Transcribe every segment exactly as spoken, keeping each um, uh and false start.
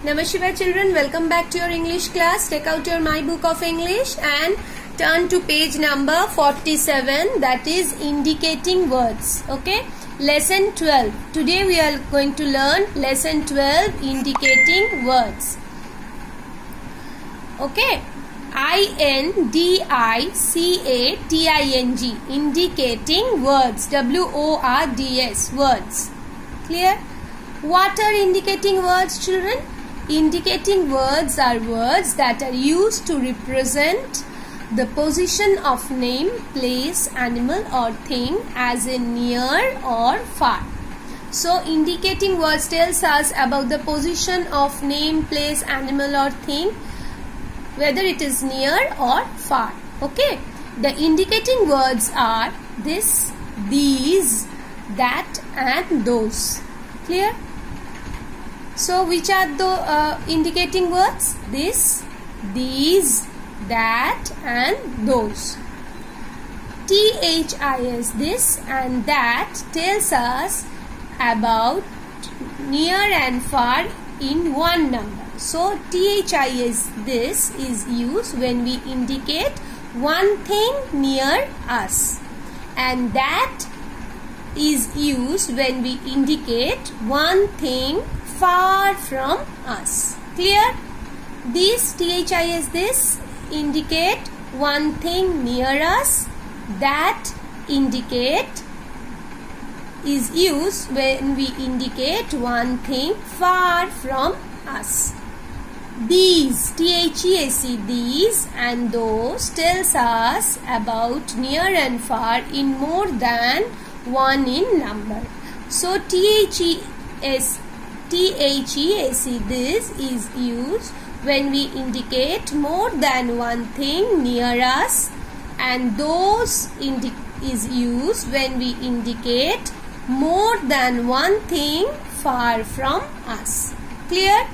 Namaskar children, welcome back to your English class. Take out your My Book of English and turn to page number forty-seven, that is indicating words. Okay, lesson twelve. Today we are going to learn lesson twelve, indicating words. Okay, I N D I C A T I N G, indicating words, W O R D S, words. Clear? What are indicating words, children? Indicating words are words that are used to represent the position of name, place, animal or thing, as in near or far. So indicating words tells us about the position of name, place, animal or thing, whether it is near or far. Okay, the indicating words are this, these, that and those. Clear? So which are the uh, indicating words? This, these, that and those. T H I S, this and that, tells us about near and far in one number. So T H I S, this, is used when we indicate one thing near us, and that is used when we indicate one thing far from us. Clear? These T H I S, this, indicate one thing near us. That indicate is used when we indicate one thing far from us. These, T H E A C, these and those, tells us about near and far in more than one in number. So T H E S T H E A C, this, is used when we indicate more than one thing near us, and those is used when we indicate more than one thing far from us. Clear?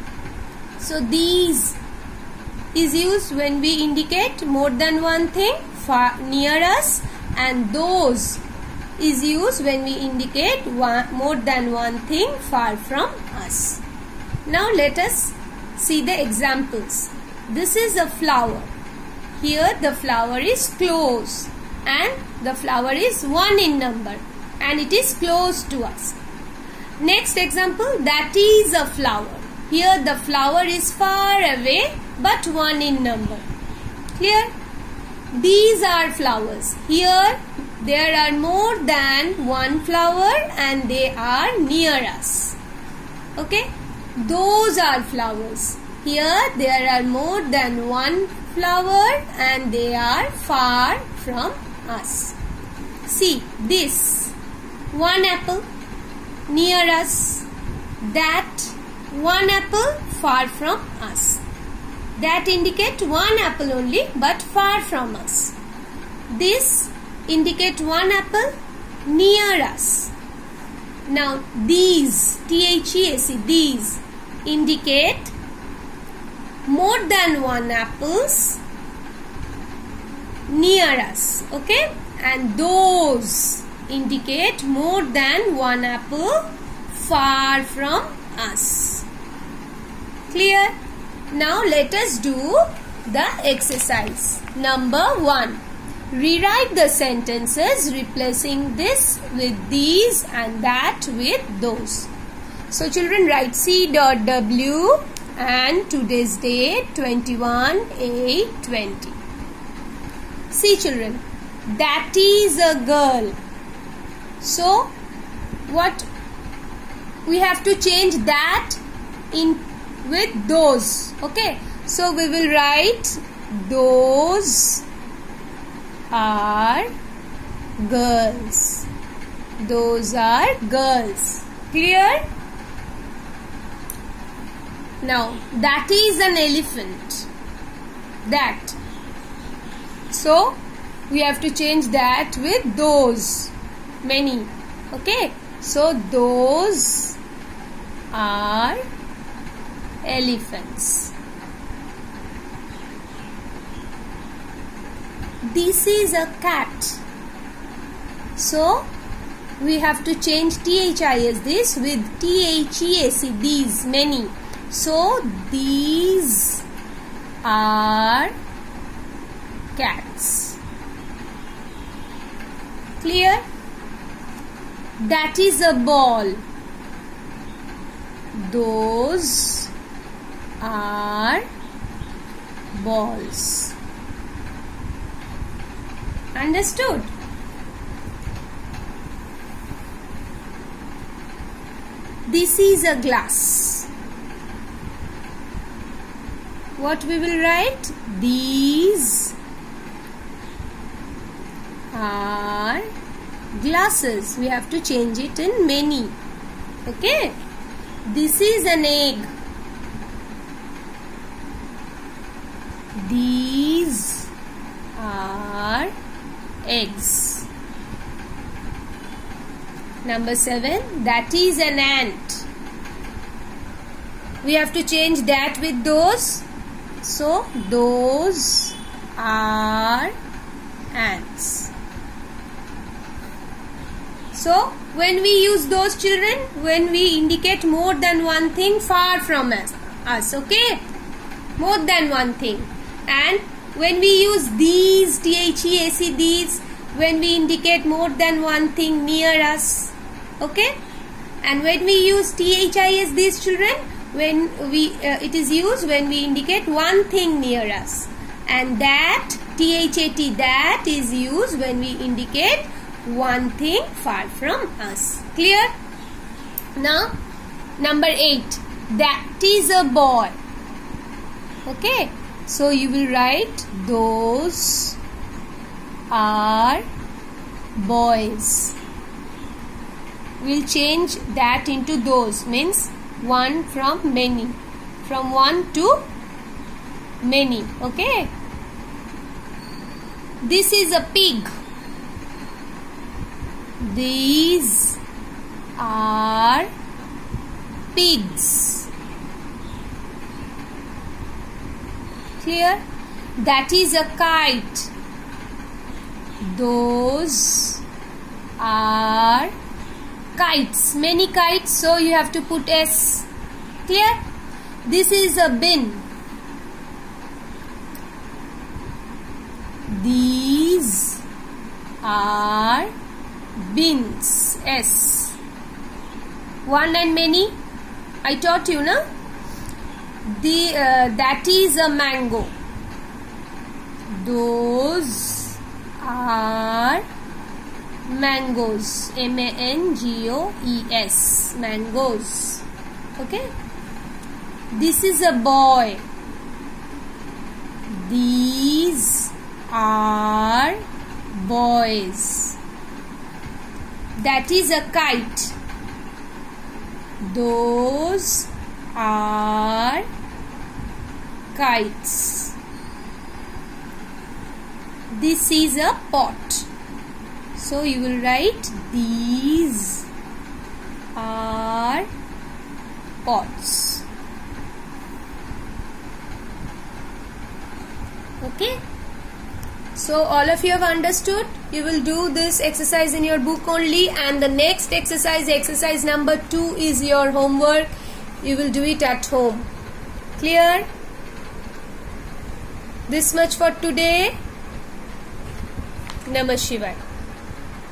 So these is used when we indicate more than one thing far near us, and those is used when we indicate one, more than one thing far from us. Now let us see the examples. This is a flower. Here the flower is close and the flower is one in number and it is close to us. Next example, that is a flower. Here the flower is far away but one in number. Clear? These are flowers. Here there are more than one flower and they are near us. Okay? Those are flowers. Here there are more than one flower and they are far from us. See this, one apple near us, that one apple far from us. That indicate one apple only but far from us. This indicate one apple near us. Now these, T H E A C, these, indicate more than one apples near us. Okay, and those indicate more than one apple far from us. Clear? Now let us do the exercise. Number one. Rewrite the sentences replacing this with these and that with those. So children, write C dot W and today's date twenty-one eight twenty. See children, that is a girl. So what we have to change that in with those. Okay, so we will write those are girls. Those are girls. Clear? Now that is an elephant. That. So we have to change that with those. Many. Okay. So those are elephants. This is a cat. So we have to change T H I S, this, with T H E A C, these, many. So these are cats. Clear? That is a ball. Those are balls. Understood? This is a glass. What we will write? These are glasses. We have to change it in many. Okay? This is an egg. These are eggs. Number seven, that is an ant. We have to change that with those. So, those are ants. So, when we use those, children, when we indicate more than one thing far from us, us okay? More than one thing. And when we use these, T H E A C, these, when we indicate more than one thing near us, okay? And when we use T H I S, these, children, when we uh, it is used when we indicate one thing near us. And that, T H A T, that is used when we indicate one thing far from us. Clear? Now, number eight, that is a boy. Okay? So, you will write those are boys. We'll change that into those, means one from many, from one to many. Okay? This is a pig. These are pigs. Clear? That is a kite. Those are kites. Many kites, so you have to put S. Clear? This is a bin. These are bins. S. One and many. I taught you, na? The uh, that is a mango. Those are mangoes. M A N G O E S. Mangoes. Okay. This is a boy. These are boys. That is a kite. Those are kites. This is a pot. So you will write these are pots. Okay. So all of you have understood. You will do this exercise in your book only, and the next exercise, exercise number two, is your homework. You will do it at home. Clear? This much for today. Namah Shivaya.